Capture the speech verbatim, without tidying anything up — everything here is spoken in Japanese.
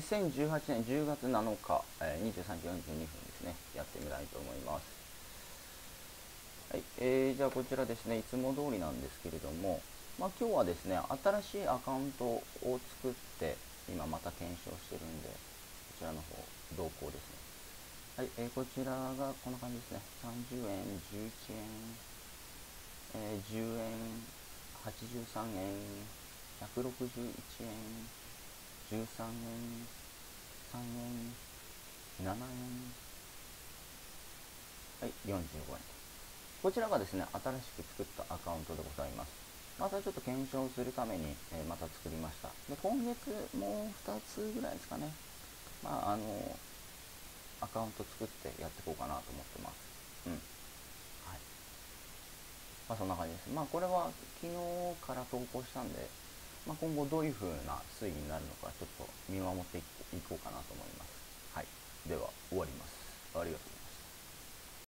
せんじゅうはちねんじゅうがつなのか、えー、にじゅうさんじよんじゅうにふんですね、やってみたいと思います。はい、えー、じゃあこちらですね、いつも通りなんですけれども、まあ、今日はですね、新しいアカウントを作って、今また検証してるんで、こちらの方、同行ですね。はい、えー、こちらがこんな感じですね。さんじゅうえん、じゅういちえん、えー、じゅうえん、はちじゅうさんえん、ひゃくろくじゅういちえん、じゅうさんえん、さんえん、ななえん、はい、よんじゅうごえん。こちらがですね、新しく作ったアカウントでございます。またちょっと検証するために、えー、また作りました。で、今月もうふたつぐらいですかね。まあ、あの、アカウント作ってやっていこうかなと思ってます。うん。はい。まあ、そんな感じです。まあ、これは昨日から投稿したんで、まあ、今後どういう風な推移になるのか、ちょっと見守っていこうかなと思います。はい。では、終わります。ありがとうございます。